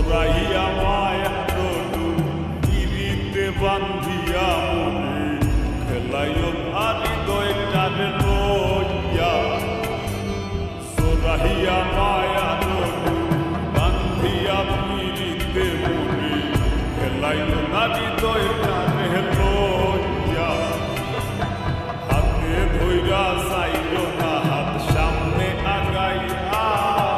সোরাইয়া মায়া রলু ইরিতে বান্ধিয়া মনে খেলাইও ভারি দয়টারে লইয়া সোরাইয়া মায়া রলু বান্ধিয়া ইরিতে মনে খেলাইও ভারি দয়টারে লইয়া হাতে ধইরা চাইলো না হাত সামনে আগাইয়া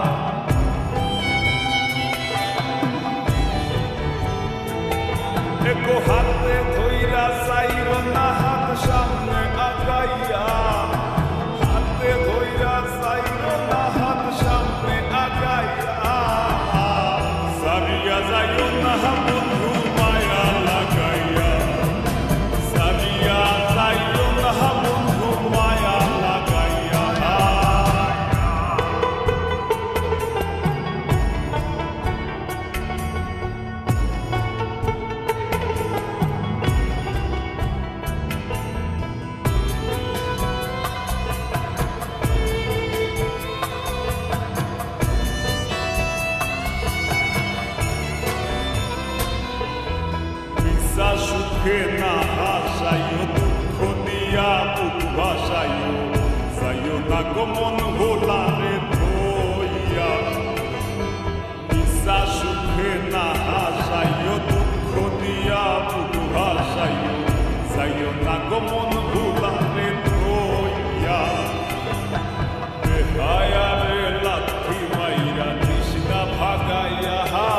একো হাতে ধইরা চাইলো না হাত সামনে আগাইয়া হাতে ধইরা চাইলো না হাত সামনে আগাইয়া সারিয়া যাইও না বন্ধু মায়া লাগাইয়া সারিয়া যাইও না বন্ধু মায়া লাগাইয়া সুখে না হাসাইও দুঃখ দিয়া বুক ভাসাইও যাইও না গমন ভোলারে ধইয়া নিশা সুখে না হাসাইও দুঃখ দিয়া বুক ভাসাইও যাইও না গমন ভোলারে ধইয়া বেহায়ারে লাথি মাইরা তৃষ্ণা ভাগাইয়া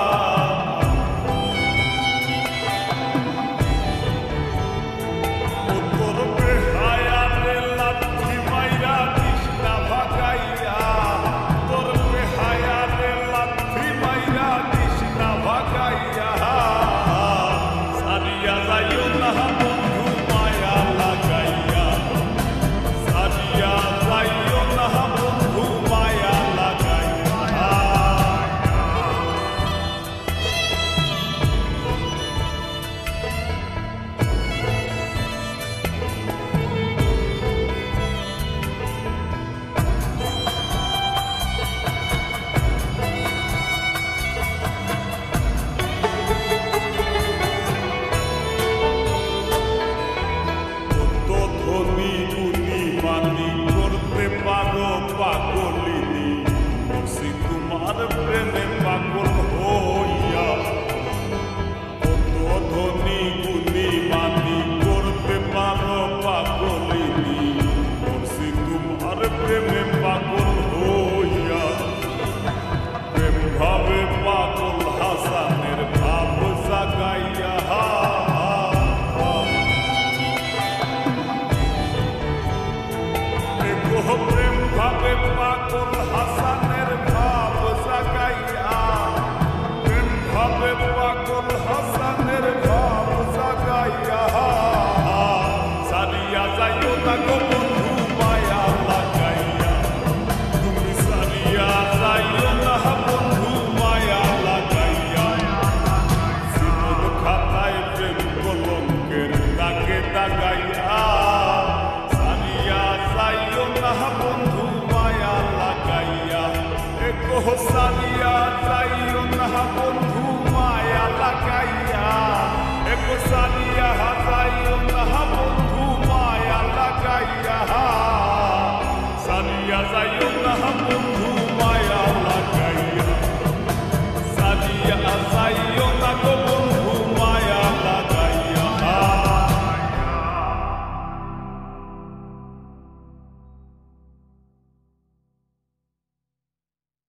পাগলিনী বসি তোমার প্রেমে পাগল হইয়া কত ধনী গুণী মানি করতে পারো পাগলিনী বসি তোমার প্রেমে পাগল হইয়া প্রেম ভাবে পাগল হাসানের ভাব জাগাইয়া প্রেম ভাবে পাগল হাসানের ভাব জাগাইয়া প্রেম ভাবে পাগল হাসান